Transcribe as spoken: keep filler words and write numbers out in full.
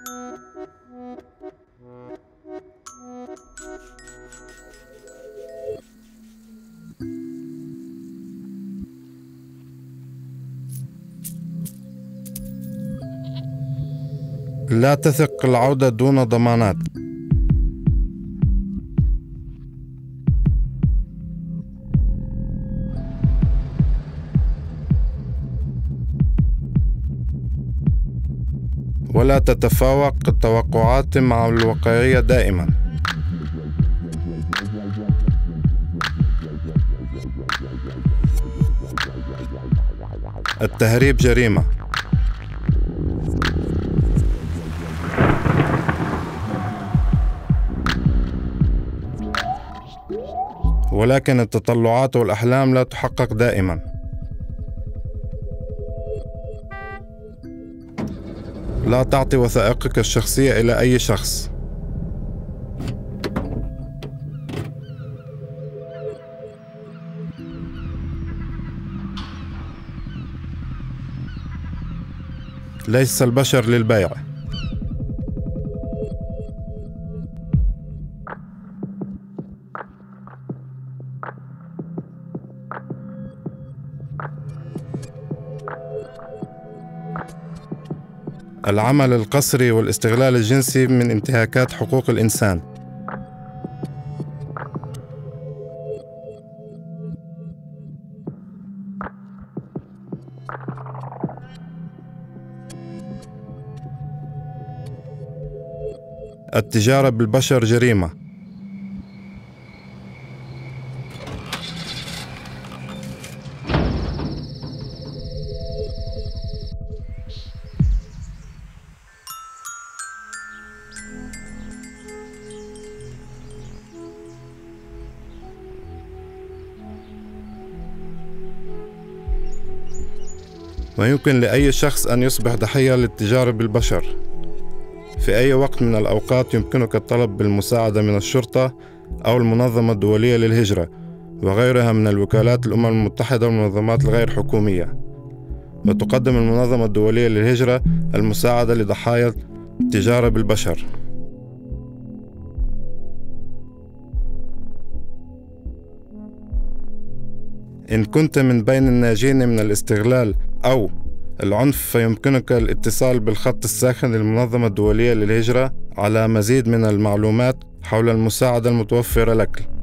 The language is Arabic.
لا تثق العودة دون ضمانات. ولا تتفاوق التوقعات مع الواقعية دائما. التهريب جريمة، ولكن التطلعات والأحلام لا تحقق دائما. لا تعطي وثائقك الشخصية إلى أي شخص. ليس البشر للبيع. العمل القسري والاستغلال الجنسي من انتهاكات حقوق الإنسان. التجارة بالبشر جريمة. ويمكن لأي شخص أن يصبح ضحية للتجارة بالبشر. في أي وقت من الأوقات يمكنك الطلب بالمساعدة من الشرطة أو المنظمة الدولية للهجرة وغيرها من الوكالات الأمم المتحدة والمنظمات الغير حكومية. وتقدم المنظمة الدولية للهجرة المساعدة لضحايا التجارة بالبشر. إن كنت من بين الناجين من الاستغلال أو العنف فيمكنك الاتصال بالخط الساخن للمنظمة الدولية للهجرة على مزيد من المعلومات حول المساعدة المتوفرة لك.